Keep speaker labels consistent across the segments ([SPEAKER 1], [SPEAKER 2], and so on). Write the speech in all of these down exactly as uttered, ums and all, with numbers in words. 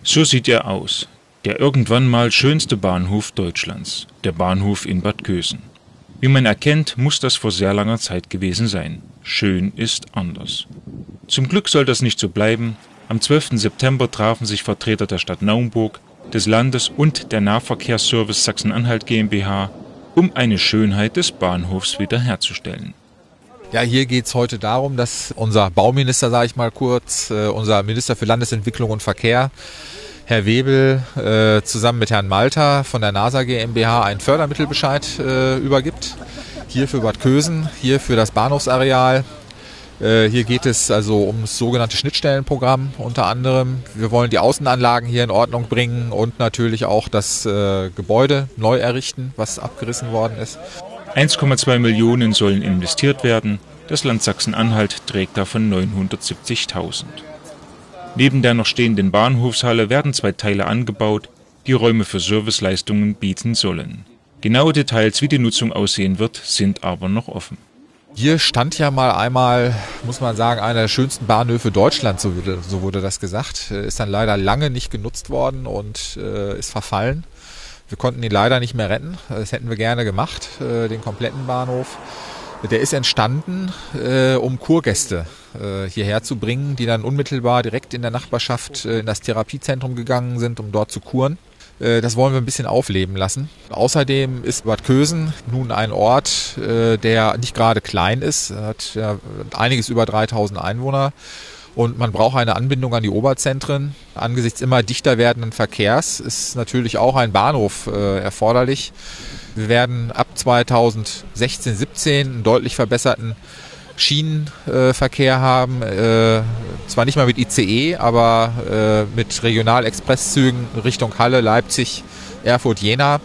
[SPEAKER 1] So sieht er aus, der irgendwann mal schönste Bahnhof Deutschlands, der Bahnhof in Bad Kösen. Wie man erkennt, muss das vor sehr langer Zeit gewesen sein. Schön ist anders. Zum Glück soll das nicht so bleiben. Am zwölften September trafen sich Vertreter der Stadt Naumburg, des Landes und der Nahverkehrsservice Sachsen-Anhalt GmbH, um eine Schönheit des Bahnhofs wiederherzustellen.
[SPEAKER 2] Ja, hier geht es heute darum, dass unser Bauminister, sage ich mal kurz, äh, unser Minister für Landesentwicklung und Verkehr, Herr Webel, äh, zusammen mit Herrn Malter von der NASA GmbH einen Fördermittelbescheid äh, übergibt. Hier für Bad Kösen, hier für das Bahnhofsareal. Äh, hier geht es also um das sogenannte Schnittstellenprogramm unter anderem. Wir wollen die Außenanlagen hier in Ordnung bringen und natürlich auch das äh, Gebäude neu errichten, was abgerissen worden ist.
[SPEAKER 1] eins Komma zwei Millionen sollen investiert werden, das Land Sachsen-Anhalt trägt davon neunhundertsiebzigtausend. Neben der noch stehenden Bahnhofshalle werden zwei Teile angebaut, die Räume für Serviceleistungen bieten sollen. Genaue Details, wie die Nutzung aussehen wird, sind aber noch offen.
[SPEAKER 2] Hier stand ja mal einmal, muss man sagen, einer der schönsten Bahnhöfe Deutschlands, so wurde, so wurde das gesagt. Ist dann leider lange nicht genutzt worden und äh, ist verfallen. Wir konnten ihn leider nicht mehr retten. Das hätten wir gerne gemacht, äh, den kompletten Bahnhof. Der ist entstanden, äh, um Kurgäste äh, hierher zu bringen, die dann unmittelbar direkt in der Nachbarschaft äh, in das Therapiezentrum gegangen sind, um dort zu kuren. Äh, das wollen wir ein bisschen aufleben lassen. Außerdem ist Bad Kösen nun ein Ort, äh, der nicht gerade klein ist. Er hat ja einiges über dreitausend Einwohner. Und man braucht eine Anbindung an die Oberzentren. Angesichts immer dichter werdenden Verkehrs ist natürlich auch ein Bahnhof äh, erforderlich. Wir werden ab zweitausendsechzehn siebzehn einen deutlich verbesserten Schienenverkehr äh, haben. Äh, zwar nicht mal mit I C E, aber äh, mit Regional-Expresszügen Richtung Halle, Leipzig, Erfurt, Jena.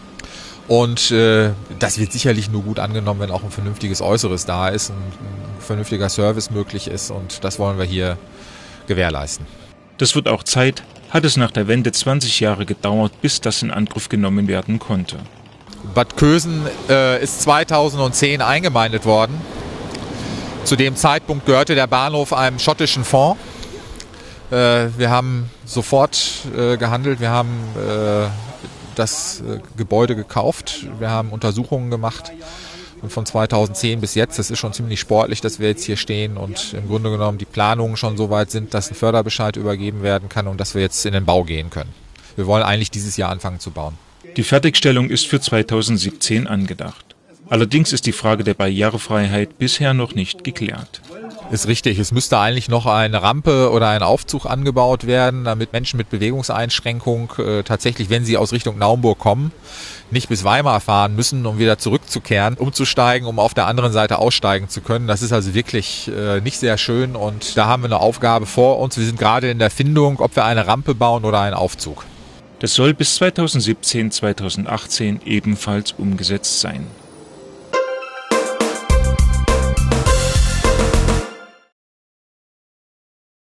[SPEAKER 2] Und äh, das wird sicherlich nur gut angenommen, wenn auch ein vernünftiges Äußeres da ist, ein, ein vernünftiger Service möglich ist. Und das wollen wir hier gewährleisten.
[SPEAKER 1] Das wird auch Zeit, hat es nach der Wende zwanzig Jahre gedauert, bis das in Angriff genommen werden konnte.
[SPEAKER 2] Bad Kösen äh, ist zweitausendzehn eingemeindet worden. Zu dem Zeitpunkt gehörte der Bahnhof einem schottischen Fonds. Äh, wir haben sofort äh, gehandelt, wir haben äh, das äh, Gebäude gekauft, wir haben Untersuchungen gemacht und von zweitausendzehn bis jetzt, das ist schon ziemlich sportlich, dass wir jetzt hier stehen und im Grunde genommen die Planungen schon so weit sind, dass ein Förderbescheid übergeben werden kann und dass wir jetzt in den Bau gehen können. Wir wollen eigentlich dieses Jahr anfangen zu bauen.
[SPEAKER 1] Die Fertigstellung ist für zweitausendsiebzehn angedacht. Allerdings ist die Frage der Barrierefreiheit bisher noch nicht geklärt.
[SPEAKER 2] Ist richtig, es müsste eigentlich noch eine Rampe oder ein Aufzug angebaut werden, damit Menschen mit Bewegungseinschränkung äh, tatsächlich, wenn sie aus Richtung Naumburg kommen, nicht bis Weimar fahren müssen, um wieder zurückzukehren, umzusteigen, um auf der anderen Seite aussteigen zu können. Das ist also wirklich äh, nicht sehr schön und da haben wir eine Aufgabe vor uns. Wir sind gerade in der Findung, ob wir eine Rampe bauen oder einen Aufzug.
[SPEAKER 1] Das soll bis zweitausendsiebzehn, zweitausendachtzehn ebenfalls umgesetzt sein.